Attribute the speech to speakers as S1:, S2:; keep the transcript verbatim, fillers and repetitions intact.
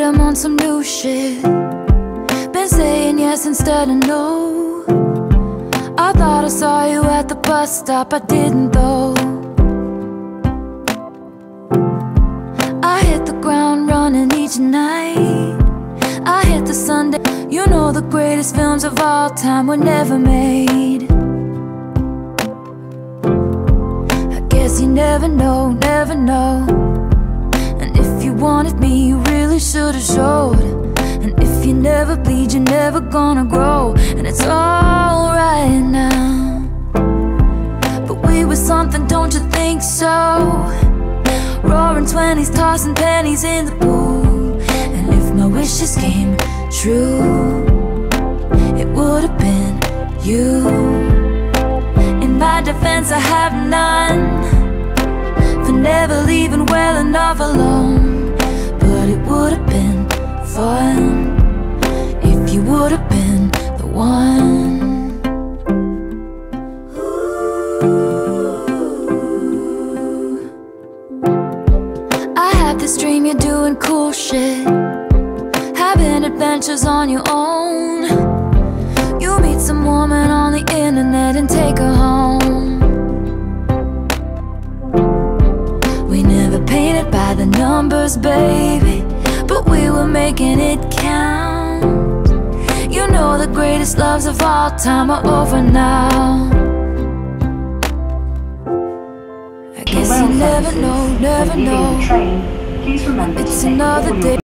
S1: I'm on some new shit. Been saying yes instead of no. I thought I saw you at the bus stop, I didn't though. I hit the ground running each night. I hit the Sunday. You know the greatest films of all time were never made. I guess you never know, never know. And if you wanted me, you really should've showed. And if you never bleed, you're never gonna grow. And it's alright now, but we were something, don't you think so? Roaring twenties, tossing pennies in the pool. And if my wishes came true, it would've been you. In my defense, I have none for never leaving well enough alone. But it would've been fun if you would've been the one. I have this dream you're doing cool shit, having adventures on your own. You meet some woman on the internet and take her home. We never painted by the numbers, baby, but we were making it count. You know the greatest loves of all time are over now. I guess you never know, never know. It's another day.